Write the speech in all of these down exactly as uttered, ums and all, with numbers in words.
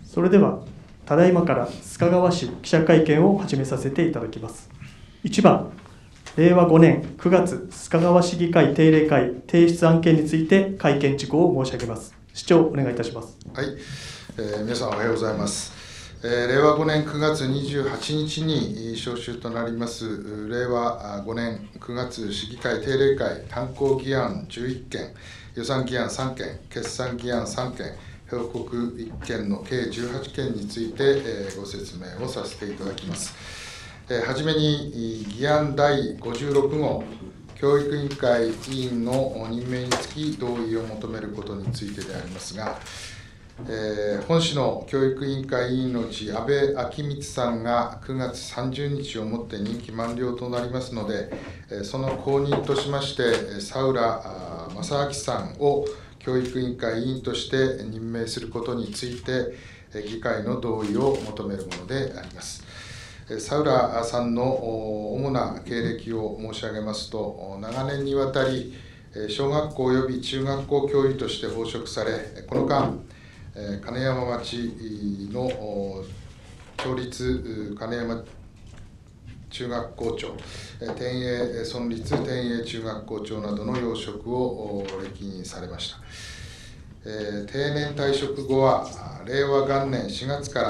それでは、ただいまから須賀川市記者会見を始めさせていただきます。いちばん、れいわごねんくがつ須賀川市議会定例会提出案件について会見事項を申し上げます。市長、お願いいたします。 はい、えー、皆さんおはようございます。えー、れいわごねんくがつにじゅうはちにちに召集となりますれいわごねんくがつ市議会定例会単行議案じゅういっけん、予算議案さんけん、決算議案さんけん、報告いっけんの計じゅうはちけんについて、えー、ご説明をさせていただきます。えー、はじめに議案だいごじゅうろくごう、教育委員会委員の任命につき同意を求めることについてでありますが、えー、本市の教育委員会委員のうち、安倍昭光さんがくがつさんじゅうにちをもって任期満了となりますので、その後任としまして、佐浦正明さんを教育委員会委員として任命することについて、議会の同意を求めるものであります。佐浦さんの主な経歴を申し上げますと、長年にわたり、小学校及び中学校教諭として奉職され、この間、金山町の町立金山中学校長、天栄村立天栄中学校長などの要職を歴任されました。定年退職後は、れいわがんねんしがつから、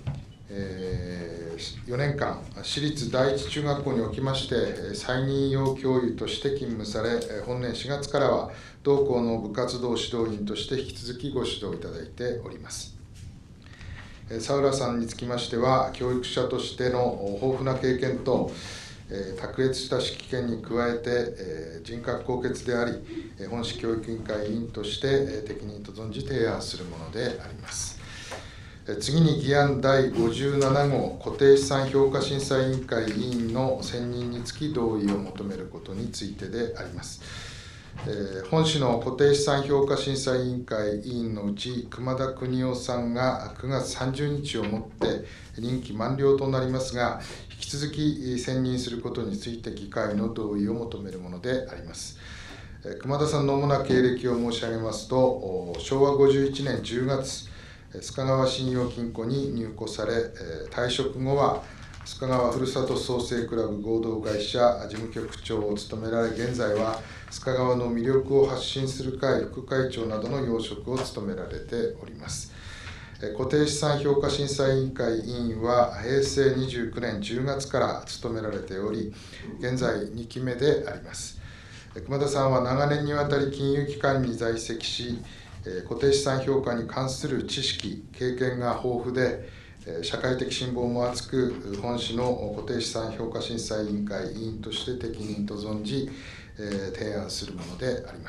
よねんかん、私立第一中学校におきまして、再任用教諭として勤務され、本年しがつからは、同校の部活動指導員として引き続きご指導いただいております。佐浦さんにつきましては、教育者としての豊富な経験と、卓越した指揮権に加えて、人格高潔であり、本市教育委員会委員として適任と存じ提案するものであります。次に議案だいごじゅうななごう、固定資産評価審査委員会委員の選任につき同意を求めることについてであります。本市の固定資産評価審査委員会委員のうち、熊田邦夫さんがくがつさんじゅうにちをもって任期満了となりますが、引き続き選任することについて議会の同意を求めるものであります。熊田さんの主な経歴を申し上げますと、しょうわごじゅういちねんじゅうがつ、須賀川信用金庫に入庫され、退職後は須賀川ふるさと創生クラブ合同会社事務局長を務められ、現在は須賀川の魅力を発信する会副会長などの要職を務められております。固定資産評価審査委員会委員はへいせいにじゅうきゅうねんじゅうがつから務められており、現在にきめであります。熊田さんは長年にわたり金融機関に在籍し、固定資産評価に関する知識、経験が豊富で、社会的信望も厚く、本市の固定資産評価審査委員会委員として適任と存じ、提案するものであります。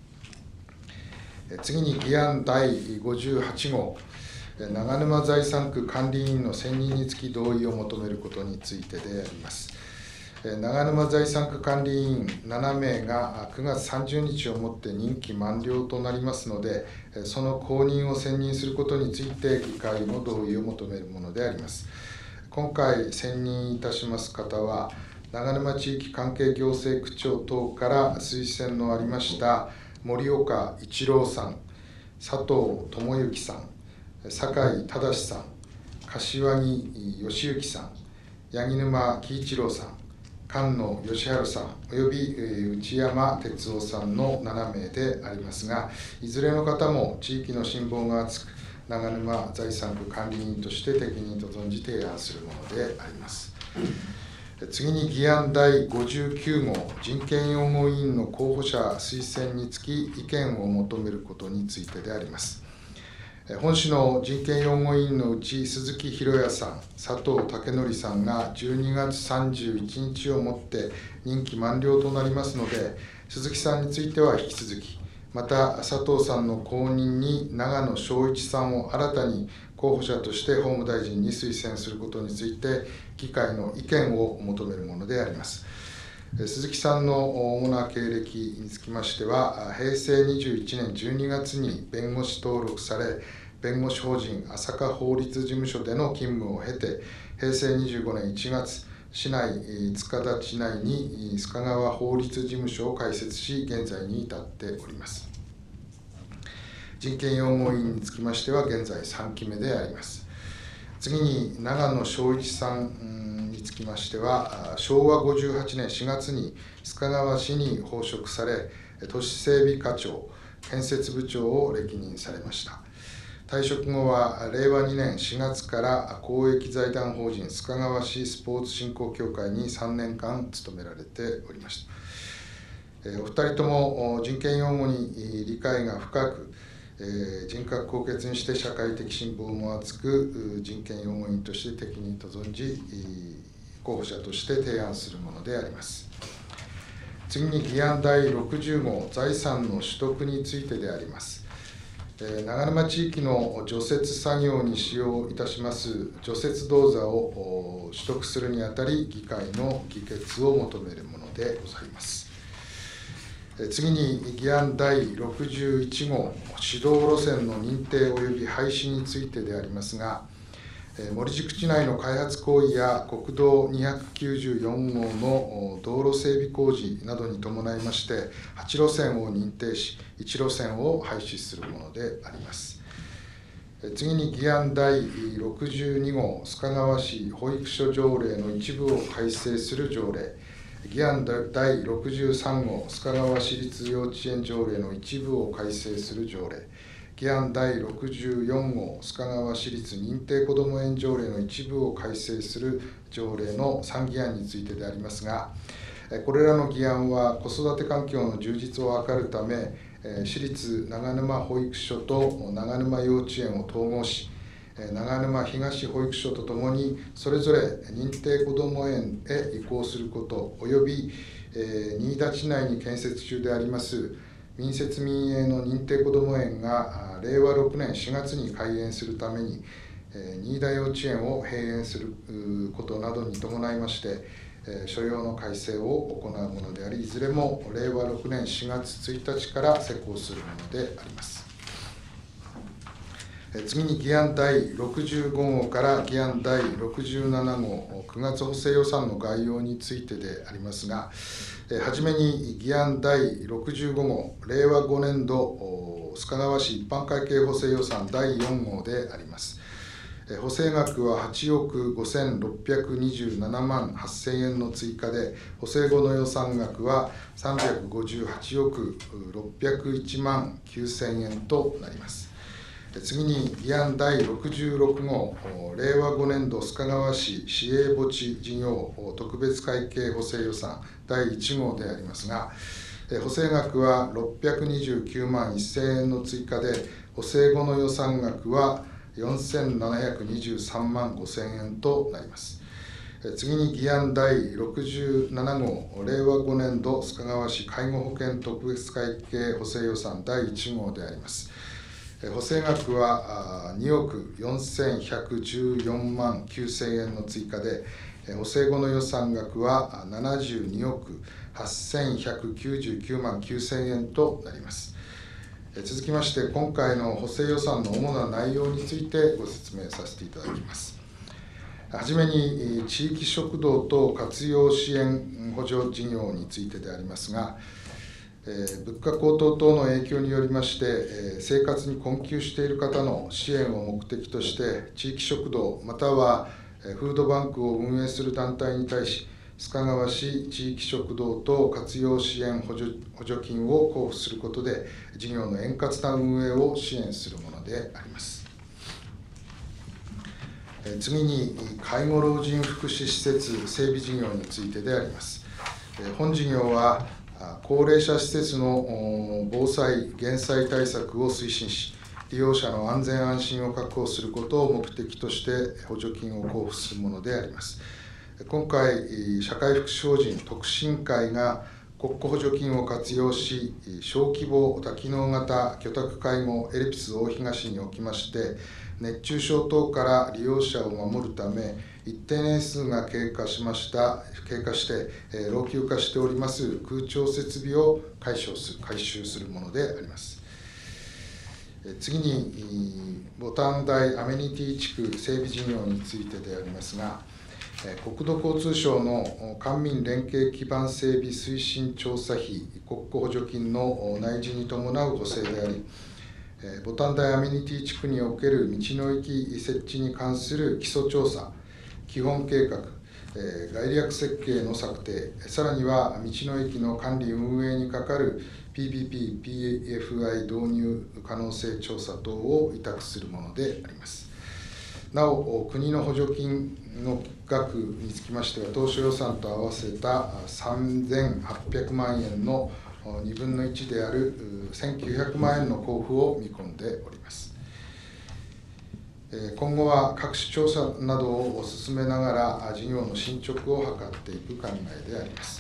次に議案だいごじゅうはちごう、長沼財産区管理委員の選任につき同意を求めることについてであります。長沼財産区管理委員ななめいがくがつさんじゅうにちをもって任期満了となりますので、その後任を選任することについて議会の同意を求めるものであります。今回選任いたします方は、長沼地域関係行政区長等から推薦のありました森岡一郎さん、佐藤智之さん、酒井忠さん、柏木義行さん、八木沼喜一郎さん、菅野義治さんおよび内山哲夫さんのななめいでありますが、いずれの方も地域の信望が厚く、長沼財産区管理委員として適任と存じ提案するものであります。次に議案だいごじゅうきゅうごう、人権擁護委員の候補者推薦につき意見を求めることについてであります。本市の人権擁護委員のうち、鈴木博也さん、佐藤武則さんがじゅうにがつさんじゅういちにちをもって任期満了となりますので、鈴木さんについては引き続き、また佐藤さんの後任に長野正一さんを新たに候補者として法務大臣に推薦することについて、議会の意見を求めるものであります。鈴木さんの主な経歴につきましては、へいせいにじゅういちねんじゅうにがつに弁護士登録され、弁護士法人朝霞法律事務所での勤務を経て、へいせいにじゅうごねんいちがつ、市内、塚田地内に須賀川法律事務所を開設し、現在に至っております。 人権擁護委員につきましては現在さんきめであります。次に長野正一さんにつきましては、しょうわごじゅうはちねんしがつに須賀川市に奉職され、都市整備課長、建設部長を歴任されました。退職後はれいわにねんしがつから公益財団法人須賀川市スポーツ振興協会にさんねんかん勤められておりました。お二人とも人権擁護に理解が深く、人格高潔にして社会的信望も厚く、人権擁護員として適任と存じ、候補者として提案するものであります。次に議案だいろくじゅうごう、財産の取得についてであります。長沼地域の除雪作業に使用いたします除雪銅座を取得するにあたり、議会の議決を求めるものでございます。次に議案だいろくじゅういちごう、指導路線の認定及び廃止についてでありますが、森宿地内の開発行為や国道にひゃくきゅうじゅうよんごうの道路整備工事などに伴いまして、はちろせんを認定し、いちろせんを廃止するものであります。次に議案だいろくじゅうにごう、須賀川市保育所条例の一部を改正する条例。議案だいろくじゅうさんごう、須賀川市立幼稚園条例の一部を改正する条例。議案だいろくじゅうよんごう、須賀川市立認定こども園条例の一部を改正する条例のさんぎあんについてでありますが、これらの議案は子育て環境の充実を図るため、市立長沼保育所と長沼幼稚園を統合し、長沼東保育所とともにそれぞれ認定こども園へ移行することおよび、新田地内に建設中であります民設民営の認定こども園がれいわろくねんしがつに開園するために、新田幼稚園を閉園することなどに伴いまして、所要の改正を行うものであり、いずれもれいわろくねんしがつついたちから施行するものであります。次に議案だいろくじゅうごごうから議案だいろくじゅうななごう、くがつ補正予算の概要についてでありますが、はじめに議案だいろくじゅうごごう、れいわごねんど須賀川市一般会計補正予算だいよんごうであります。補正額ははちおくごせんろっぴゃくにじゅうななまんはっせんえんの追加で、補正後の予算額はさんびゃくごじゅうはちおくろっぴゃくいちまんきゅうせんえんとなります。次に議案だいろくじゅうろくごう、れいわごねんど須賀川市市営墓地事業特別会計補正予算だいいちごうでありますが、補正額はろっぴゃくにじゅうきゅうまんせんえんの追加で、補正後の予算額はよんせんななひゃくにじゅうさんまんごせんえんとなります。次に議案だいろくじゅうななごう、れいわごねんど須賀川市介護保険特別会計補正予算だいいちごうであります。補正額はにおくよんせんひゃくじゅうよんまんきゅうせんえんの追加で、補正後の予算額はななじゅうにおくはっせんひゃくきゅうじゅうきゅうまんきゅうせんえんとなります。続きまして、今回の補正予算の主な内容についてご説明させていただきます。はじめに、地域食堂等活用支援補助事業についてでありますが、物価高騰等の影響によりまして、生活に困窮している方の支援を目的として、地域食堂またはフードバンクを運営する団体に対し、須賀川市地域食堂等活用支援補助補助金を交付することで、事業の円滑な運営を支援するものであります。次に、介護老人福祉施設整備事業についてであります。本事業は、高齢者施設の防災・減災対策を推進し、利用者の安全安心を確保することを目的として補助金を交付するものであります。今回、社会福祉法人特進会が国庫補助金を活用し、小規模多機能型居宅介護エルピス大東におきまして、熱中症等から利用者を守るため、一定年数が経過しました経過して、えー、老朽化しております空調設備を改修する改修するものであります。えー、次に、ボタン台アメニティ地区整備事業についてでありますが、えー、国土交通省の官民連携基盤整備推進調査費国庫補助金の内示に伴う補正であり、 牡丹台アメニティ地区における道の駅設置に関する基礎調査、基本計画、概略設計の策定、さらには道の駅の管理運営にかかる ピーピーピー、ピーエフアイ 導入可能性調査等を委託するものであります。なお、国の補助金の額につきましては、当初予算と合わせたさんぜんはっぴゃくまんえんのにぶんのいちであるせんきゅうひゃくまんえんの交付を見込んでおります。今後は各種調査などを進めながら、事業の進捗を図っていく考えであります。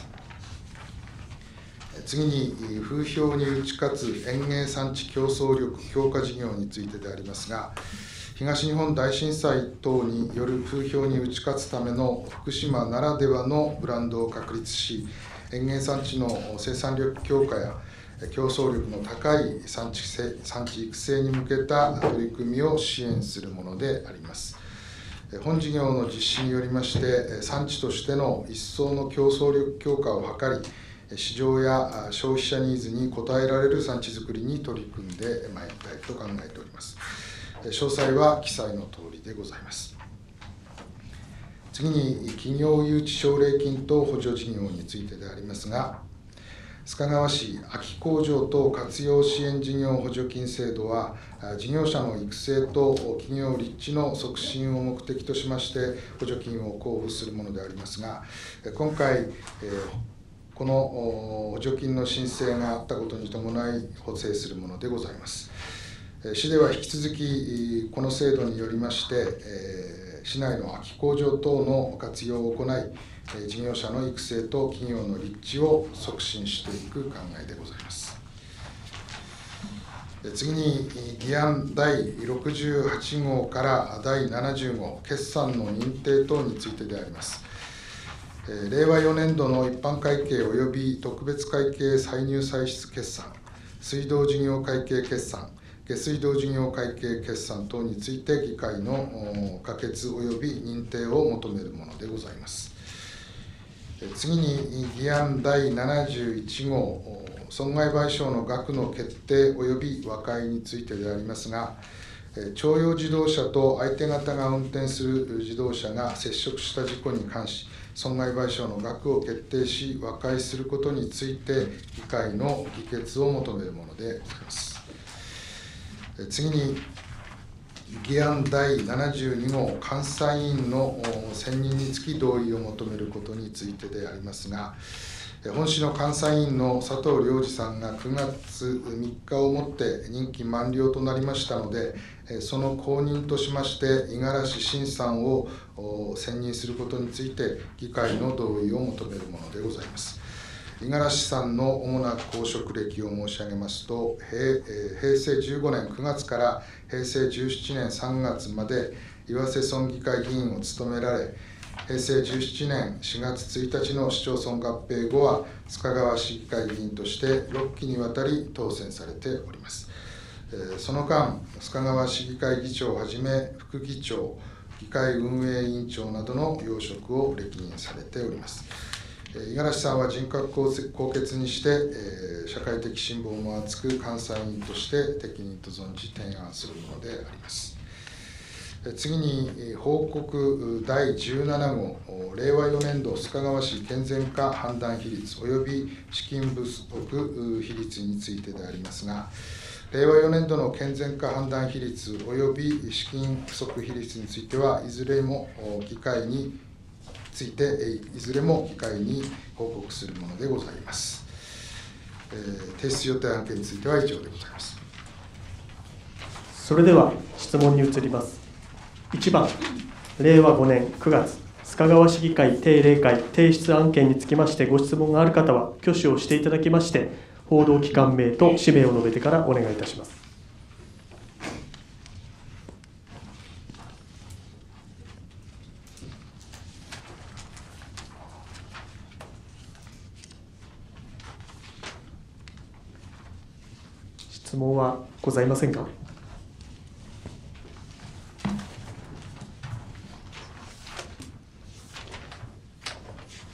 次に、風評に打ち勝つ園芸産地競争力強化事業についてでありますが、東日本大震災等による風評に打ち勝つための福島ならではのブランドを確立し、園芸産地の生産力強化や競争力の高い産地産地育成に向けた取り組みを支援するものであります。本事業の実施によりまして、産地としての一層の競争力強化を図り、市場や消費者ニーズに応えられる産地づくりに取り組んでまいりたいと考えております。詳細は記載のとおりでございます。次に、企業誘致奨励金等補助事業についてでありますが、須賀川市空き工場等活用支援事業補助金制度は、事業者の育成と企業立地の促進を目的としまして、補助金を交付するものでありますが、今回、この補助金の申請があったことに伴い、補正するものでございます。市では引き続き、この制度によりまして、市内の空き工場等の活用を行い、事業者の育成と企業の立地を促進していく考えでございます。次に、議案だいろくじゅうはちごうからだいななじゅうごう、決算の認定等についてであります。れいわよねんどの一般会計及び特別会計歳入歳出決算、水道事業会計決算、下水道事業会計決算等について、議会の可決及び認定を求めるものでございます。次に、議案だいななじゅういちごう、損害賠償の額の決定及び和解についてでありますが、徴用自動車と相手方が運転する自動車が接触した事故に関し、損害賠償の額を決定し、和解することについて、議会の議決を求めるものでございます。次に、議案だいななじゅうにごう、監査委員の選任につき同意を求めることについてでありますが、本市の監査委員の佐藤良次さんがくがつみっかをもって任期満了となりましたので、その後任としまして、五十嵐慎さんを選任することについて、議会の同意を求めるものでございます。五十嵐さんの主な公職歴を申し上げますと、平成じゅうごねんくがつから平成じゅうななねんさんがつまで岩瀬村議会議員を務められ、平成じゅうななねんしがつついたちの市町村合併後は、須賀川市議会議員としてろっきにわたり当選されております。その間、須賀川市議会議長をはじめ、副議長、議会運営委員長などの要職を歴任されております。五十嵐さんは人格高潔にして、社会的信望も厚く、監査委員として適任と存じ提案するものであります。次に、報告だいじゅうななごう、れいわよねんど須賀川市健全化判断比率及び資金不足比率についてでありますが、れいわよねんどの健全化判断比率及び資金不足比率については、いずれも議会について、いずれも議会に報告するものでございます。えー、提出予定案件については以上でございます。 それでは質問に移ります。いちばん、れいわごねんくがつ、須賀川市議会定例会提出案件につきましてご質問がある方は、挙手をしていただきまして、報道機関名と氏名を述べてからお願いいたします。質問はございませんか。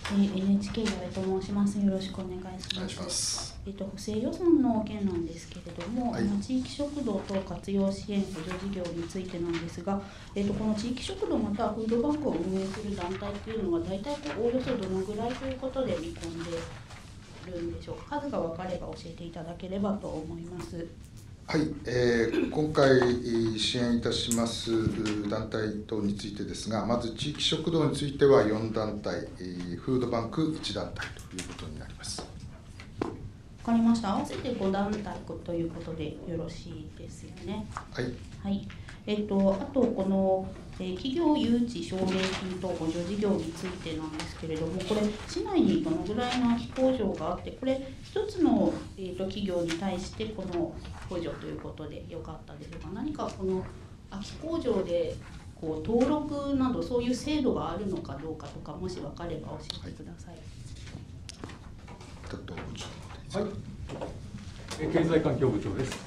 えー、エヌエイチケー 八重と申します。よろしくお願いします。 お願いします。 えっと、補正予算の件なんですけれども、 はい、 あの地域食堂等活用支援補助事業についてなんですが、えっと、この地域食堂またはフードバンクを運営する団体というのは、大体こうおおよそどのぐらいということで見込んでいるんでしょうか。数が分かれば教えていただければと思います。 はい、えー、今回支援いたします団体等についてですが、まず地域食堂についてはよん団体、フードバンクいち団体ということになります。 わかりました。合わせてご団体ということでよろしいですよね。 はい。 はい。えっと、あとこの、えー、企業誘致証明金等補助事業についてなんですけれども、これ市内にどのぐらいの空き工場があって、これ一つの、えー、と企業に対してこの補助ということでよかったですが、何かこの空き工場でこう登録などそういう制度があるのかどうかとか、もし分かれば教えてください。 はい、 経済環境部長です。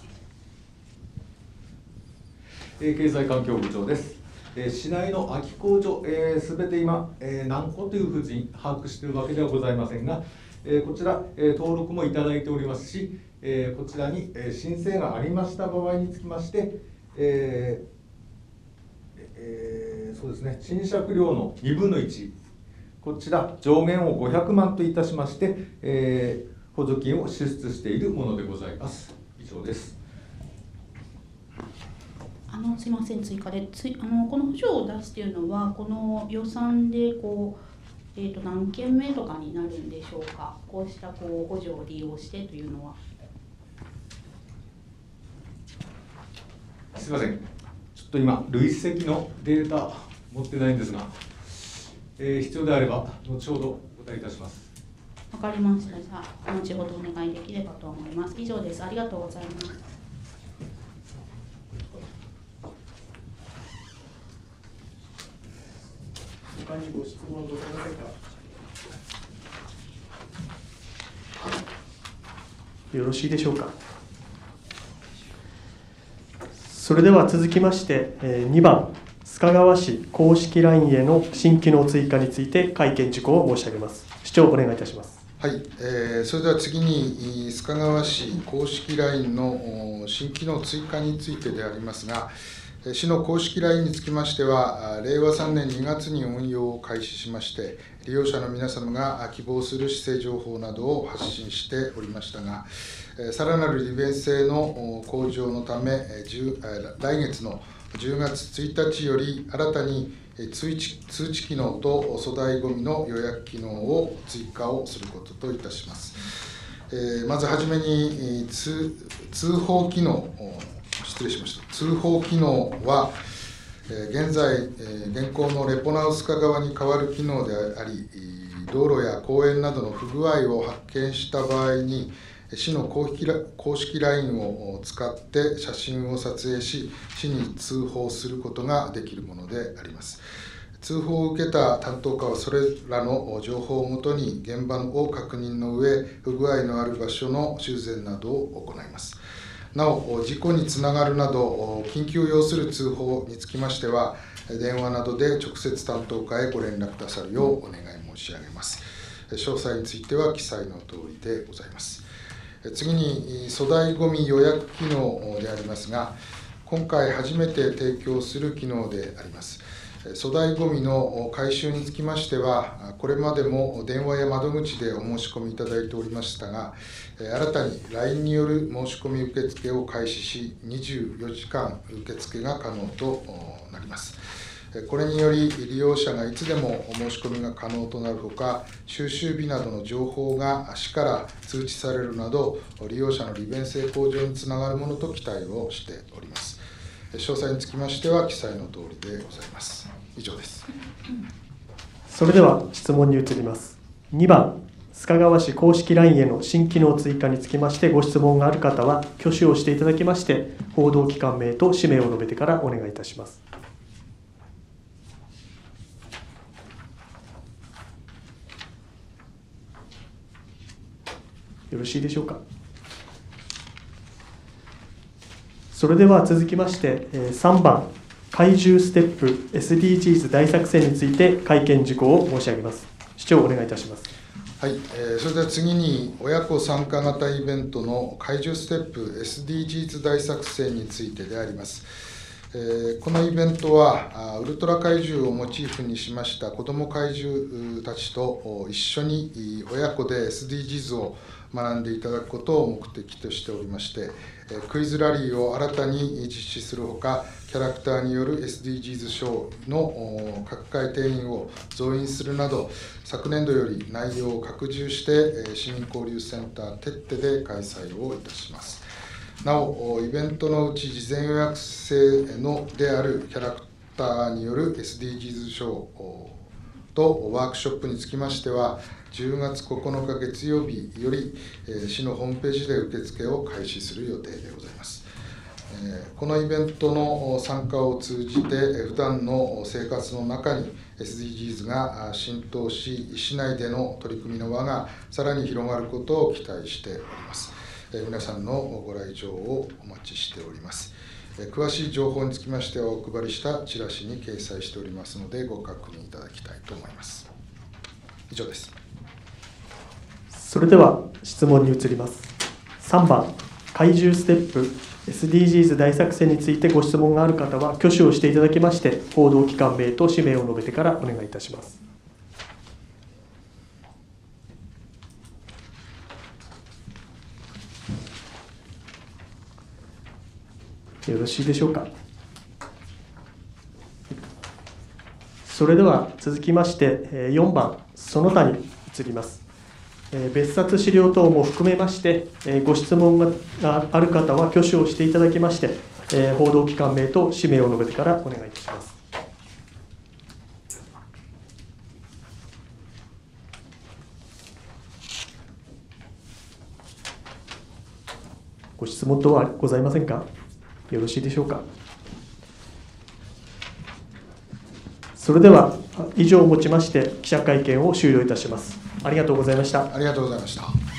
経済環境部長です。市内の空き工場、すべて今、何個というふうに把握しているわけではございませんが、こちら、登録もいただいておりますし、こちらに申請がありました場合につきまして、えーえー、そうですね、賃借料のにぶんのいち、こちら上限をごひゃくまんといたしまして、えー補助金を支出しているものでございます。以上です。 あのすみません、追加でつあのこの補助を出すというのは、この予算でこう、えー、と何件目とかになるんでしょうか。こうしたこう補助を利用してというのは。 すみません、ちょっと今、累積のデータ持ってないんですが、えー、必要であれば、後ほどお答えいたします。 わかりました。じゃあ、後ほどお願いできればと思います。以上です。ありがとうございます。 他にご質問ございませんか。よろしいでしょうか。それでは続きまして、にばん、須賀川市公式 ライン への新機能追加について会見事項を申し上げます。市長、お願いいたします。 はい、えー、それでは次に須賀川市公式 ライン の新機能追加についてでありますが、市の公式 ライン につきましては、れいわさんねんにがつに運用を開始しまして、利用者の皆様が希望する市政情報などを発信しておりましたが、さらなる利便性の向上のため、来月のじゅうがつついたちより新たに通知、通知機能と粗大ごみの予約機能を追加をすることといたします。えー、まずはじめに通、通報機能、失礼しました。通報機能は、えー、現在、えー、現行のレポナウ須賀川に代わる機能であり、道路や公園などの不具合を発見した場合に、市の公式 ライン を使って写真を撮影し、市に通報することができるものであります。通報を受けた担当課はそれらの情報をもとに現場を確認の上、不具合のある場所の修繕などを行います。なお、事故につながるなど、緊急を要する通報につきましては、電話などで直接担当課へご連絡くださるようお願い申し上げます。詳細については記載の通りでございます。次に、粗大ごみ予約機能でありますが、今回初めて提供する機能であります。粗大ごみの回収につきましては、これまでも電話や窓口でお申し込みいただいておりましたが、新たに ライン による申し込み受付を開始し、にじゅうよじかん受付が可能となります。これにより、利用者がいつでもお申し込みが可能となるほか、収集日などの情報が市から通知されるなど、利用者の利便性向上につながるものと期待をしております。詳細につきましては、記載の通りでございます。以上です。 それでは質問に移ります。にばん、須賀川市公式 ライン への新機能追加につきましてご質問がある方は、挙手をしていただきまして、報道機関名と氏名を述べてからお願いいたします。よろしいでしょうか。それでは続きましてさんばん、怪獣ステップ エスディージーズ 大作戦について会見事項を申し上げます。 市長、お願いいたします。 はい、えー、それでは次に、親子参加型イベントの怪獣ステップ エスディージーズ 大作戦についてであります。えー、このイベントは、ウルトラ怪獣をモチーフにしました子ども怪獣たちと一緒に親子で エスディージーズ を学んでいただくことを目的としておりまして、クイズラリーを新たに実施するほか、キャラクターによる エスディージーズ ショーの各界定員を増員するなど、昨年度より内容を拡充して、市民交流センターテッテで開催をいたします。なお、イベントのうち事前予約制のであるキャラクターによる エスディージーズ ショーとワークショップにつきましては、じゅうがつここのか月曜日より、市のホームページで受付を開始する予定でございます。このイベントの参加を通じて、普段の生活の中に エスディージーズ が浸透し、市内での取り組みの輪がさらに広がることを期待しております。皆さんのご来場をお待ちしております。詳しい情報につきましては、お配りしたチラシに掲載しておりますので、ご確認いただきたいと思います。以上です。 それでは質問に移ります。さんばん、怪獣ステップ エスディージーズ 大作戦についてご質問がある方は挙手をしていただきまして、報道機関名と氏名を述べてからお願いいたします。よろしいでしょうか。それでは続きましてよんばん、その他に移ります。別冊資料等も含めましてご質問がある方は挙手をしていただきまして、報道機関名と氏名を述べてからお願いいたします。ご質問等はございませんか。よろしいでしょうか。それでは以上をもちまして記者会見を終了いたします。ありがとうございました。 ありがとうございました。